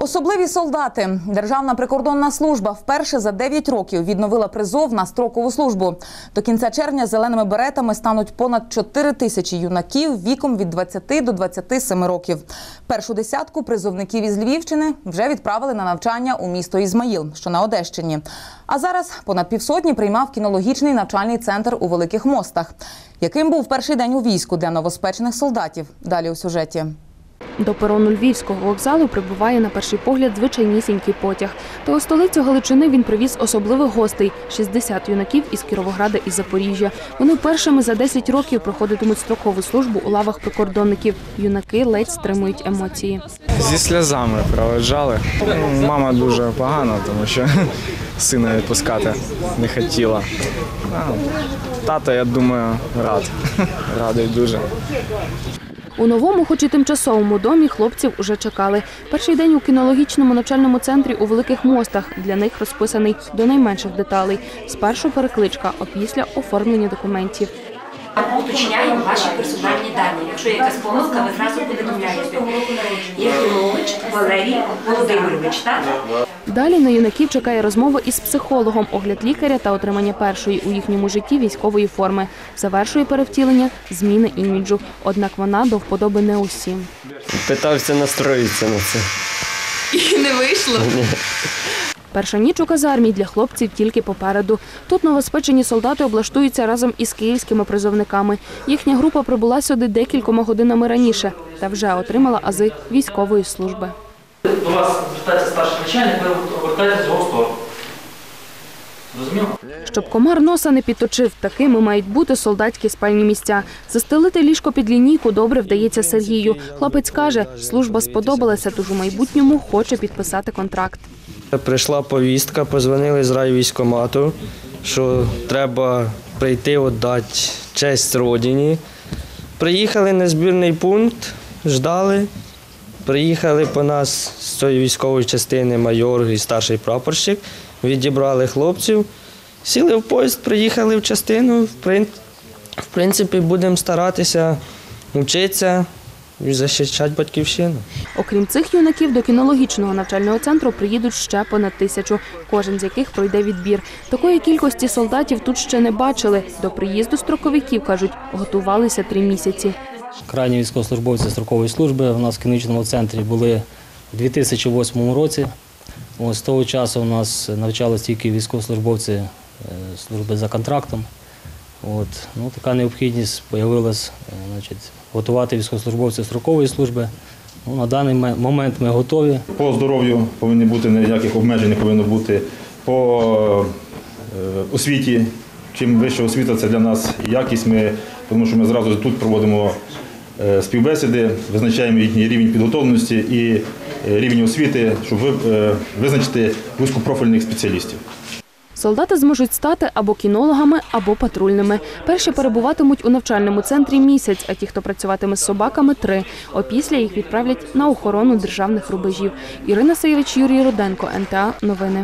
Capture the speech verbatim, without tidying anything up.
Особливі солдати. Державна прикордонна служба вперше за дев'ять років відновила призов на строкову службу. До кінця червня зеленими беретами стануть понад чотири тисячі юнаків віком від двадцяти до двадцяти семи років. Першу десятку призовників із Львівщини вже відправили на навчання у місто Ізмаїл, що на Одещині. А зараз понад півсотні приймав кінологічний навчальний центр у Великих Мостах. Яким був перший день у війську для новоспечених солдатів? Далі у сюжеті. До перону Львівського вокзалу прибуває на перший погляд звичайнісінький потяг. Та у столицю Галичини він привіз особливих гостей – шістдесят юнаків із Кіровограда і Запоріжжя. Вони першими за десять років проходитимуть строкову службу у лавах прикордонників. Юнаки ледь стримують емоції. Зі сльозами проведжали. Мама дуже погано, тому що сина відпускати не хотіла. Тато, я думаю, рад. Радий дуже. У новому, хоч і тимчасовому домі, хлопців уже чекали. Перший день у кінологічному навчальному центрі у Великих Мостах. Для них розписаний до найменших деталей. Спершу перекличка, опісля оформлення документів. Уточняємо ваші персональні дані. Якщо є якась помилка, ви зразу повідомляєте. Єфімович Валерій Володимирович, так? Далі на юнаків чекає розмова із психологом, огляд лікаря та отримання першої у їхньому житті військової форми. Завершує перевтілення зміни іміджу. Однак вона до вподоби не усім. Питався настроїтися на це. І не вийшло? Ні. Перша ніч у казармі для хлопців тільки попереду. Тут новоспечені солдати облаштуються разом із київськими призовниками. Їхня група прибула сюди декількома годинами раніше та вже отримала ази військової служби. До вас звертається старший начальник, ви повертаєтесь з його сторону. Зрозуміло? Щоб комар носа не підточив, такими мають бути солдатські спальні місця. Застелити ліжко під лінійку добре вдається Сергію. Хлопець каже, служба сподобалася, тож у майбутньому хоче підписати контракт. Прийшла повістка, позвонили з райвійськкомату, що треба прийти віддати честь родині. Приїхали на збірний пункт, ждали. Приїхали по нас з цієї військової частини майор і старший прапорщик, відібрали хлопців, сіли в поїзд, приїхали в частину. В принципі, будемо старатися вчитися і захищати батьківщину. Окрім цих юнаків, до кінологічного навчального центру приїдуть ще понад тисячу, кожен з яких пройде відбір. Такої кількості солдатів тут ще не бачили. До приїзду строковиків, кажуть, готувалися три місяці. Крайні військовослужбовці строкової служби у нас в кінологічному центрі були у дві тисячі восьмому році. Ось з того часу у нас навчалися тільки військовослужбовці служби за контрактом. От. Ну, така необхідність з'явилася готувати військовослужбовців строкової служби. Ну, на даний момент ми готові. По здоров'ю повинні бути, ніяких обмежень не повинно бути. По освіті, чим вища освіта, це для нас якість, ми, тому що ми зразу тут проводимо співбесіди, визначаємо їхній рівень підготовленості і рівень освіти, щоб визначити вузькопрофільних спеціалістів. Солдати зможуть стати або кінологами, або патрульними. Перші перебуватимуть у навчальному центрі місяць, а ті, хто працюватиме з собаками – три. Опісля їх відправлять на охорону державних рубежів. Ірина Саєвич, Юрій Руденко, ен те а Новини.